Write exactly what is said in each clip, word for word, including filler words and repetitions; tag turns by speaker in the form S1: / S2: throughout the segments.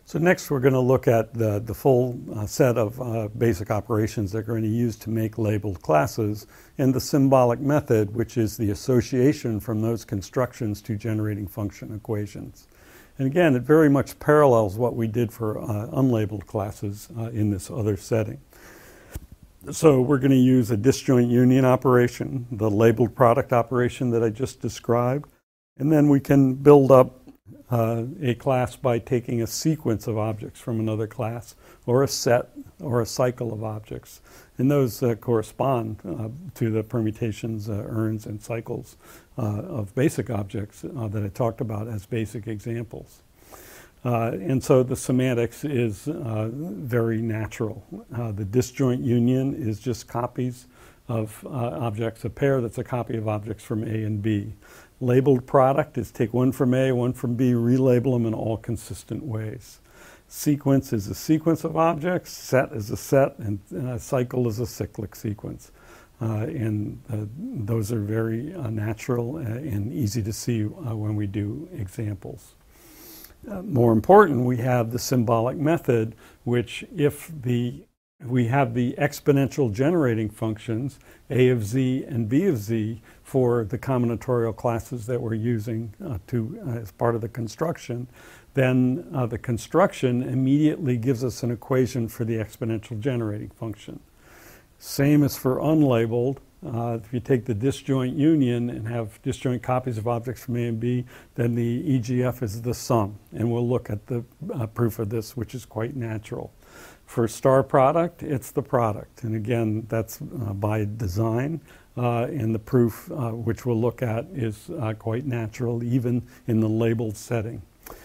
S1: So next we're going to look at the, the full uh, set of uh, basic operations that we're going to use to make labeled classes, and the symbolic method, which is the association from those constructions to generating function equations. And again, it very much parallels what we did for uh, unlabeled classes uh, in this other setting. So we're going to use a disjoint union operation, the labeled product operation that I just described, and then we can build up Uh, a class by taking a sequence of objects from another class, or a set, or a cycle of objects. And those uh, correspond uh, to the permutations, uh, urns, and cycles uh, of basic objects uh, that I talked about as basic examples. Uh, and so the semantics is uh, very natural. Uh, the disjoint union is just copies of uh, objects, a pair that's a copy of objects from A and B. Labeled product is take one from A, one from B, relabel them in all consistent ways. Sequence is a sequence of objects, set is a set, and uh, cycle is a cyclic sequence. Uh, and uh, those are very uh, natural uh, and easy to see uh, when we do examples. Uh, more important, we have the symbolic method, which if the we have the exponential generating functions, A of z and B of z, for the combinatorial classes that we're using uh, to, uh, as part of the construction, then uh, the construction immediately gives us an equation for the exponential generating function. Same as for unlabeled. Uh, if you take the disjoint union and have disjoint copies of objects from A and B, then the E G F is the sum. And we'll look at the uh, proof of this, which is quite natural. For star product, it's the product. And again, that's uh, by design. Uh, and the proof, uh, which we'll look at, is uh, quite natural, even in the labeled setting.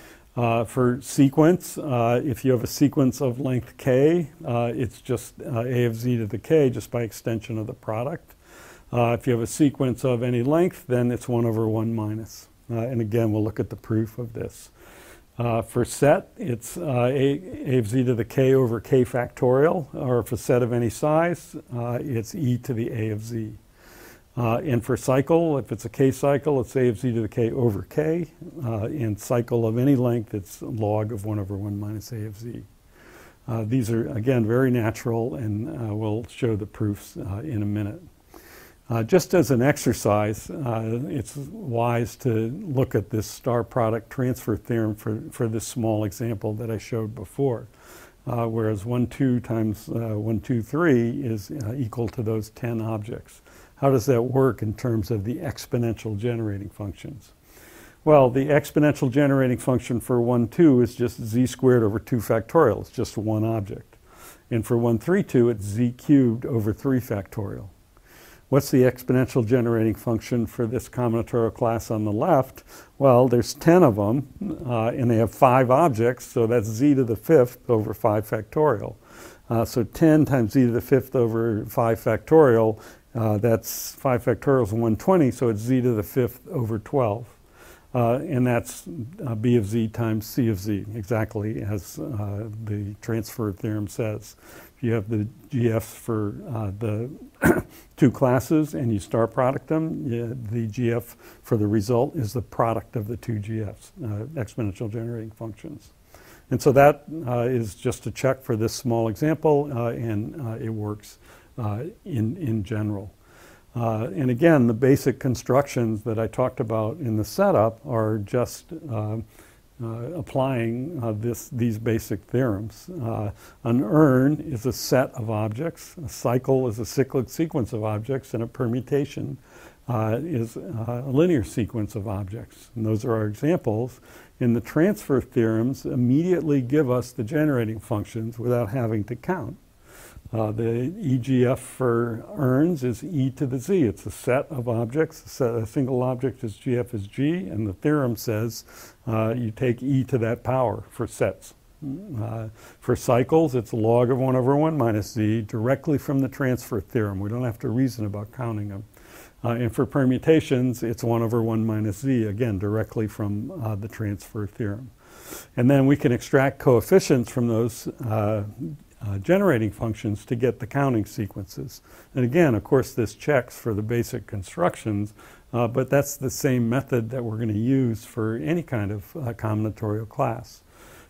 S1: Uh, for sequence, uh, if you have a sequence of length k, uh, it's just uh, A of z to the k, just by extension of the product. Uh, if you have a sequence of any length, then it's one over one minus. Uh, and again, we'll look at the proof of this. Uh, for set, it's uh, a, a of z to the k over k factorial, or if a set of any size, uh, it's e to the a of z. Uh, and for cycle, if it's a k cycle, it's a of z to the k over k. Uh, and cycle of any length, it's log of one over one minus a of z. Uh, these are, again, very natural, and uh, we'll show the proofs uh, in a minute. Uh, just as an exercise, uh, it's wise to look at this star product transfer theorem for, for this small example that I showed before, uh, whereas one, two times uh, one, two, three is uh, equal to those ten objects. How does that work in terms of the exponential generating functions? Well, the exponential generating function for one, two is just z squared over two factorial. It's just one object. And for one, three, two, it's z cubed over three factorial. What's the exponential generating function for this combinatorial class on the left? Well, there's ten of them, uh, and they have five objects, so that's z to the fifth over five factorial. Uh, so ten times z to the fifth over five factorial, uh, that's five factorial is one hundred twenty, so it's z to the fifth over twelve. Uh, and that's uh, b of z times c of z, exactly as uh, the transfer theorem says. You have the G Fs for uh, the two classes and you star product them. Yeah, the G F for the result is the product of the two G Fs, uh, exponential generating functions. And so that uh, is just a check for this small example, uh, and uh, it works uh, in, in general. Uh, and again, the basic constructions that I talked about in the setup are just uh, Uh, applying uh, this, these basic theorems. Uh, an urn is a set of objects, a cycle is a cyclic sequence of objects, and a permutation uh, is uh, a linear sequence of objects. And those are our examples. And the transfer theorems immediately give us the generating functions without having to count. Uh, the E G F for urns is e to the z. It's a set of objects. A, set, a single object is G F is G, and the theorem says uh, you take e to that power for sets. Uh, for cycles, it's log of one over one minus z, directly from the transfer theorem. We don't have to reason about counting them. Uh, and for permutations, it's one over one minus z, again, directly from uh, the transfer theorem. And then we can extract coefficients from those uh, Uh, generating functions to get the counting sequences. And again, of course, this checks for the basic constructions, uh, but that's the same method that we're going to use for any kind of uh, combinatorial class.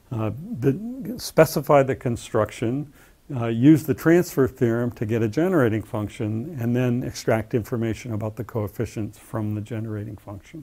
S1: uh, specify the construction, uh, use the transfer theorem to get a generating function, and then extract information about the coefficients from the generating function.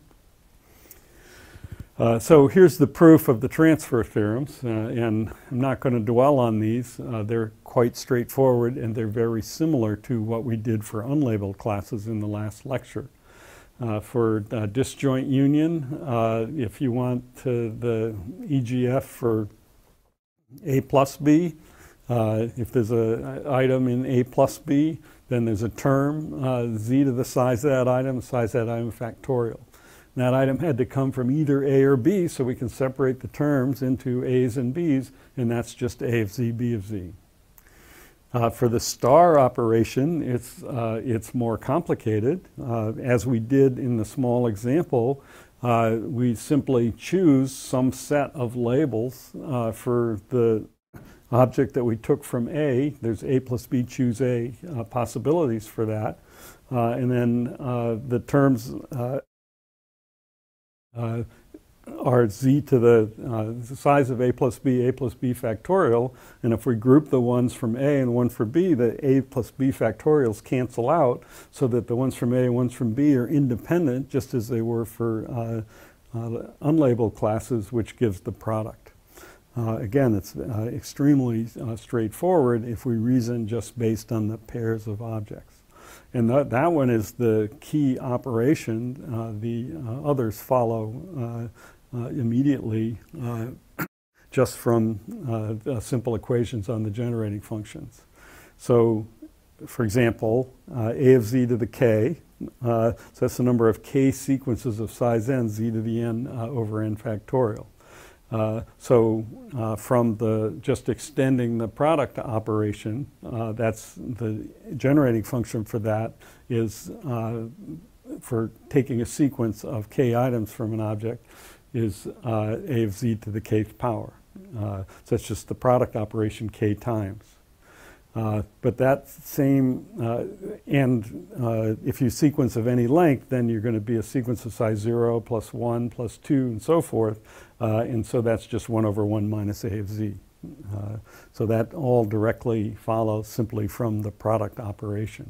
S1: Uh, so here's the proof of the transfer theorems, uh, and I'm not going to dwell on these. Uh, they're quite straightforward, and they're very similar to what we did for unlabeled classes in the last lecture. Uh, for uh, disjoint union, uh, if you want uh, the E G F for A plus B, uh, if there's an item in A plus B, then there's a term, uh, z to the size of that item, size of that item factorial. And that item had to come from either A or B, so we can separate the terms into A's and B's, and that's just A of z, B of z. Uh, for the star operation, it's, uh, it's more complicated. Uh, as we did in the small example, uh, we simply choose some set of labels uh, for the object that we took from A. There's A plus B, choose A uh, possibilities for that. Uh, and then uh, the terms uh, uh, are z to the, uh, the size of A plus B, A plus B factorial. And if we group the ones from A and one for B, the A plus B factorials cancel out so that the ones from A and ones from B are independent, just as they were for uh, uh, unlabeled classes, which gives the product. Uh, again, it's uh, extremely uh, straightforward if we reason just based on the pairs of objects. And that, that one is the key operation. Uh, the uh, others follow uh, uh, immediately uh, just from uh, uh, simple equations on the generating functions. So, for example, uh, A of z to the k, uh, so that's the number of k sequences of size n, z to the n uh, over n factorial. Uh, so uh, from the just extending the product operation, uh, that's the generating function for that is uh, for taking a sequence of k items from an object is uh, A of z to the kth power. Uh, so it's just the product operation k times. Uh, but that same, uh, and uh, if you sequence of any length, then you're going to be a sequence of size zero plus one plus two and so forth. Uh, and so that's just one over one minus A of z. Uh, so that all directly follows simply from the product operation.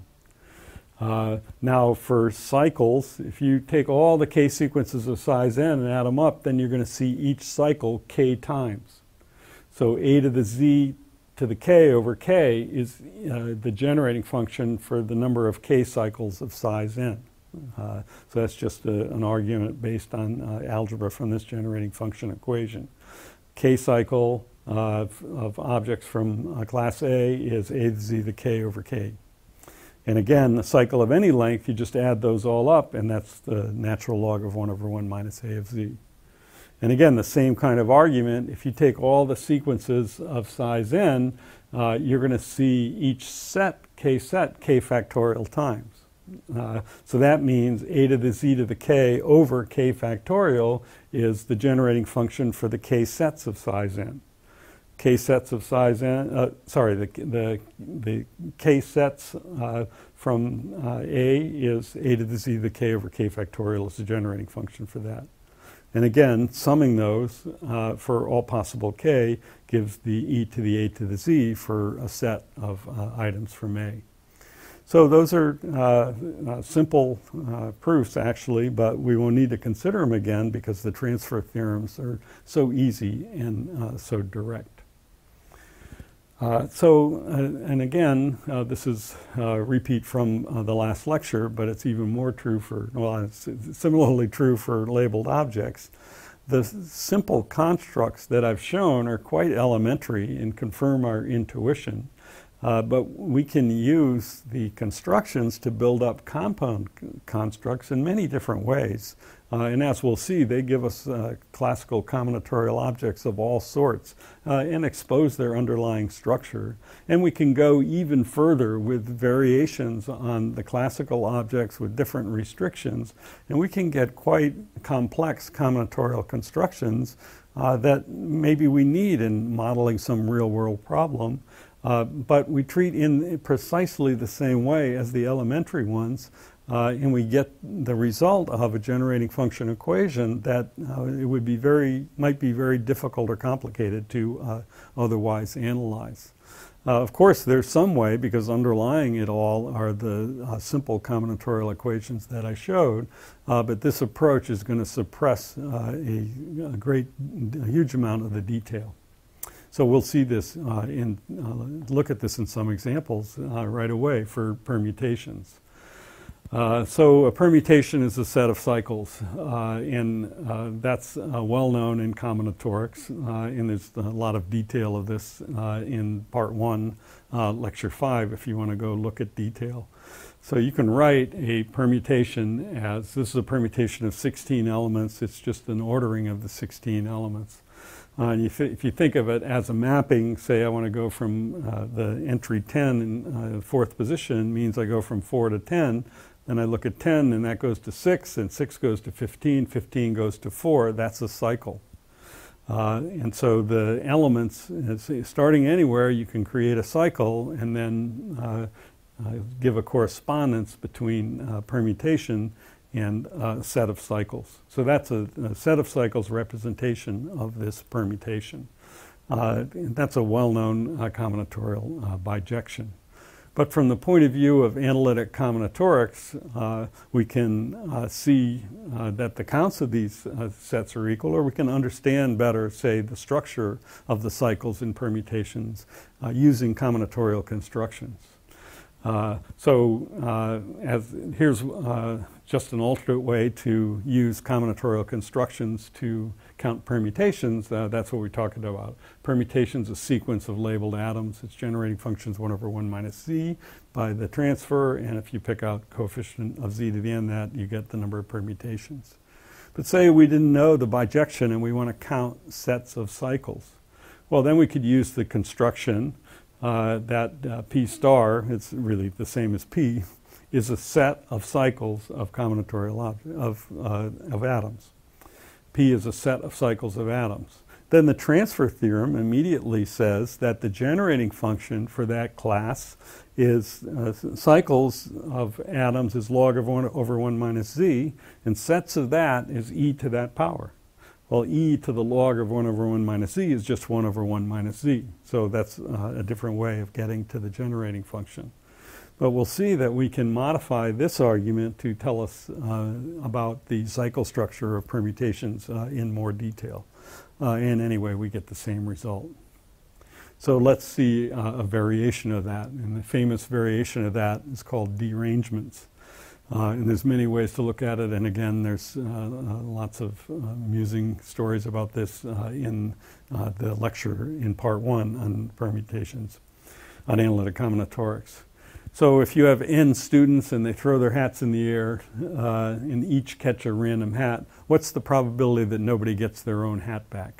S1: Uh, now for cycles, if you take all the k sequences of size n and add them up, then you're going to see each cycle k times. So A to the z to the k over k is uh, the generating function for the number of k cycles of size n. Uh, so that's just a, an argument based on uh, algebra from this generating function equation. K cycle uh, of objects from uh, class A is A to the z to the k over k. And again, the cycle of any length, you just add those all up, and that's the natural log of one over one minus A of z. And again, the same kind of argument, if you take all the sequences of size n, uh, you're going to see each set, k set, k factorial times. Uh, so that means A to the z to the k over k factorial is the generating function for the k sets of size n. K sets of size n, uh, sorry, the, the, the k sets uh, from uh, A is A to the z to the k over k factorial is the generating function for that. And again, summing those uh, for all possible k gives the e to the a to the z for a set of uh, items from A. So those are uh, uh, simple uh, proofs, actually, but we will need to consider them again because the transfer theorems are so easy and uh, so direct. Uh, so, uh, and again, uh, this is a repeat from uh, the last lecture, but it's even more true for, well, it's similarly true for labeled objects. The simple constructs that I've shown are quite elementary and confirm our intuition, uh, but we can use the constructions to build up compound constructs in many different ways. Uh, and as we'll see, they give us uh, classical combinatorial objects of all sorts uh, and expose their underlying structure. And we can go even further with variations on the classical objects with different restrictions. And we can get quite complex combinatorial constructions uh, that maybe we need in modeling some real-world problem. Uh, but we treat in precisely the same way as the elementary ones. uh, and we get the result of a generating function equation that uh, it would be very, might be very difficult or complicated to uh, otherwise analyze. Uh, of course, there's some way, because underlying it all are the uh, simple combinatorial equations that I showed, uh, but this approach is going to suppress uh, a, a great, a huge amount of the detail. So we'll see this uh, in, uh, look at this in some examples uh, right away for permutations. Uh, so a permutation is a set of cycles, uh, and uh, that's uh, well known in combinatorics, uh, and there's a lot of detail of this uh, in part one, uh, lecture five, if you want to go look at detail. So you can write a permutation as, this is a permutation of sixteen elements, it's just an ordering of the sixteen elements. Uh, and you th if you think of it as a mapping, say I want to go from uh, the entry ten in uh, fourth position, means I go from four to ten. Then I look at ten, and that goes to six, and six goes to fifteen, fifteen goes to four. That's a cycle. Uh, and so the elements, starting anywhere, you can create a cycle and then uh, uh, give a correspondence between uh, permutation and a set of cycles. So that's a, a set of cycles representation of this permutation. Uh, and that's a well-known uh, combinatorial uh, bijection. But from the point of view of analytic combinatorics, uh, we can uh, see uh, that the counts of these uh, sets are equal, or we can understand better, say, the structure of the cycles in permutations uh, using combinatorial constructions. Uh, so uh, as, here's uh, just an alternate way to use combinatorial constructions to count permutations. Uh, that's what we're talking about. Permutations, a sequence of labeled atoms. It's generating functions one over one minus z by the transfer, and if you pick out coefficient of z to the end of that, you get the number of permutations. But say we didn't know the bijection and we want to count sets of cycles. Well, then we could use the construction Uh, that uh, P star, it's really the same as P, is a set of cycles of combinatorial of, uh, of atoms. P is a set of cycles of atoms. Then the transfer theorem immediately says that the generating function for that class is uh, cycles of atoms is log of one over one minus z, and sets of that is e to that power. Well, e to the log of one over one minus z is just one over one minus z. So that's uh, a different way of getting to the generating function. But we'll see that we can modify this argument to tell us uh, about the cycle structure of permutations uh, in more detail. Uh, and anyway, we get the same result. So let's see uh, a variation of that. And the famous variation of that is called derangements. Uh, and there's many ways to look at it, and again, there's uh, uh, lots of uh, amusing stories about this uh, in uh, the lecture in part one on permutations, on analytic combinatorics. So if you have n students and they throw their hats in the air uh, and each catch a random hat, what's the probability that nobody gets their own hat back?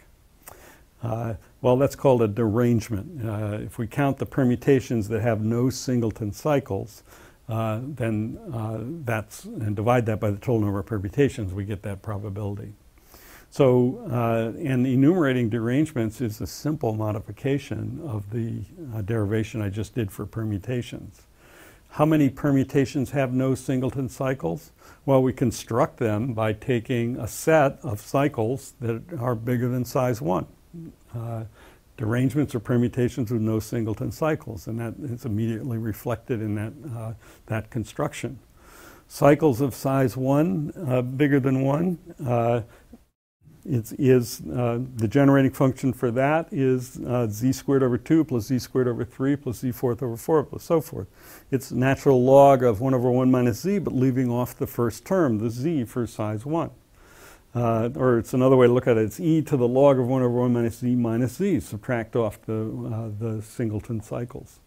S1: Uh, well, that's called a derangement. Uh, if we count the permutations that have no singleton cycles, Uh, then uh, that's, and divide that by the total number of permutations, we get that probability. So, uh, and enumerating derangements is a simple modification of the uh, derivation I just did for permutations. How many permutations have no singleton cycles? Well, we construct them by taking a set of cycles that are bigger than size one. Uh, Derangements or permutations with no singleton cycles, and that is immediately reflected in that, uh, that construction. Cycles of size one, uh, bigger than one, uh, it's, is, uh, the generating function for that is uh, z squared over two plus z squared over three plus z fourth over four plus so forth. It's natural log of one over one minus z, but leaving off the first term, the z for size one. Uh, or it's another way to look at it, it's e to the log of one over one minus z minus z, subtract off the, uh, the singleton cycles.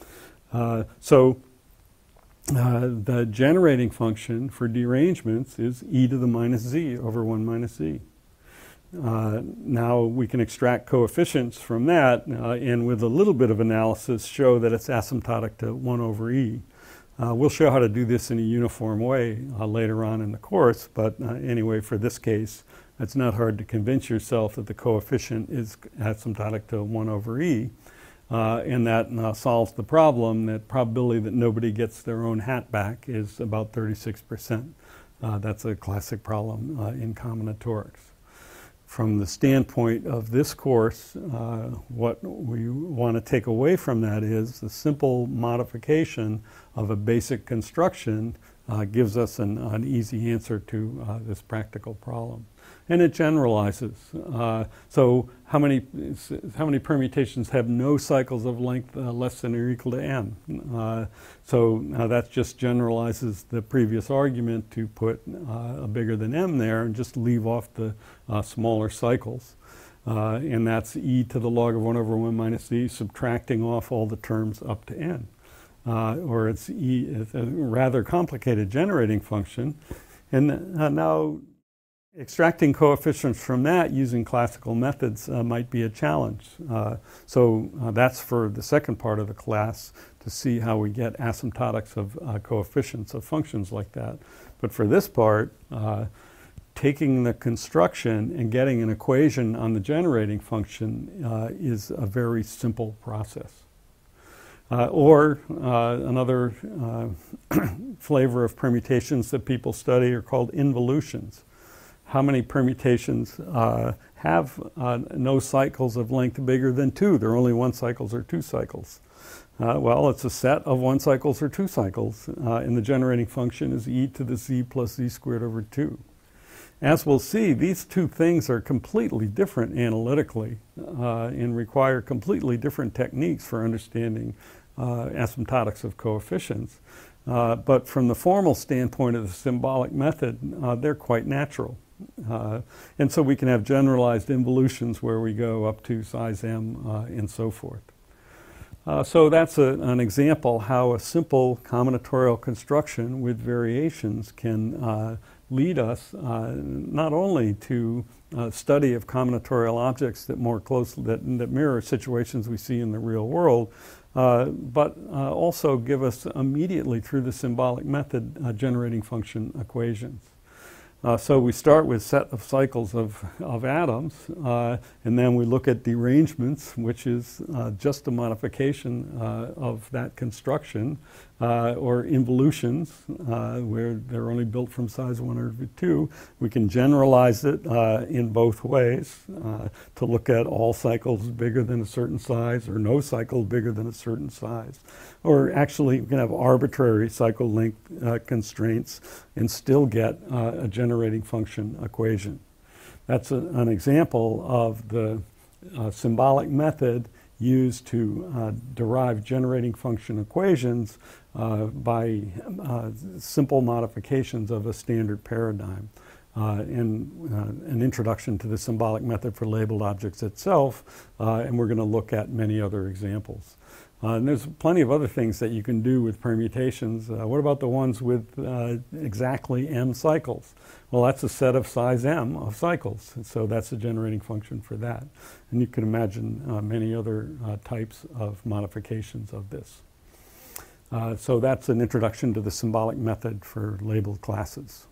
S1: Uh, so uh, the generating function for derangements is e to the minus z over one minus z. Uh, now we can extract coefficients from that uh, and with a little bit of analysis show that it's asymptotic to one over e. Uh, we'll show how to do this in a uniform way uh, later on in the course, but uh, anyway, for this case, it's not hard to convince yourself that the coefficient is asymptotic to one over e. Uh, and that uh, solves the problem that probability that nobody gets their own hat back is about thirty-six percent. Uh, that's a classic problem uh, in combinatorics. From the standpoint of this course, uh, what we want to take away from that is the simple modification of a basic construction uh, gives us an, an easy answer to uh, this practical problem. And it generalizes. Uh, so how many, how many permutations have no cycles of length uh, less than or equal to n? Uh, so uh, that just generalizes the previous argument to put uh, a bigger than m there and just leave off the uh, smaller cycles. Uh, and that's e to the log of one over one minus e, subtracting off all the terms up to n. Uh, or it's e, it's a rather complicated generating function. And uh, now, extracting coefficients from that using classical methods uh, might be a challenge. Uh, so uh, that's for the second part of the class, to see how we get asymptotics of uh, coefficients of functions like that. But for this part, uh, taking the construction and getting an equation on the generating function uh, is a very simple process. Uh, or uh, another uh, flavor of permutations that people study are called involutions. How many permutations uh, have uh, no cycles of length bigger than two? There are only one cycles or two cycles. Uh, well, it's a set of one cycles or two cycles, uh, and the generating function is e to the z plus z squared over two. As we'll see, these two things are completely different analytically uh, and require completely different techniques for understanding uh, asymptotics of coefficients. Uh, but from the formal standpoint of the symbolic method, uh, they're quite natural. Uh, and so we can have generalized involutions where we go up to size m uh, and so forth. Uh, so that's a, an example how a simple combinatorial construction with variations can uh, lead us uh, not only to uh, study of combinatorial objects that more closely that, that mirror situations we see in the real world, uh, but uh, also give us immediately through the symbolic method uh, generating function equations. Uh, so we start with set of cycles of, of atoms, uh, and then we look at derangements, which is uh, just a modification uh, of that construction, uh, or involutions, uh, where they're only built from size one over two. We can generalize it uh, in both ways uh, to look at all cycles bigger than a certain size, or no cycle bigger than a certain size. Or actually, we can have arbitrary cycle length uh, constraints and still get uh, a generating function equation. That's a, an example of the uh, symbolic method used to uh, derive generating function equations uh, by uh, simple modifications of a standard paradigm. Uh, and uh, an introduction to the symbolic method for labeled objects itself, uh, and we're going to look at many other examples. Uh, and there's plenty of other things that you can do with permutations. Uh, what about the ones with uh, exactly m cycles? Well, that's a set of size m of cycles, and so that's a generating function for that. And you can imagine uh, many other uh, types of modifications of this. Uh, so that's an introduction to the symbolic method for labeled classes.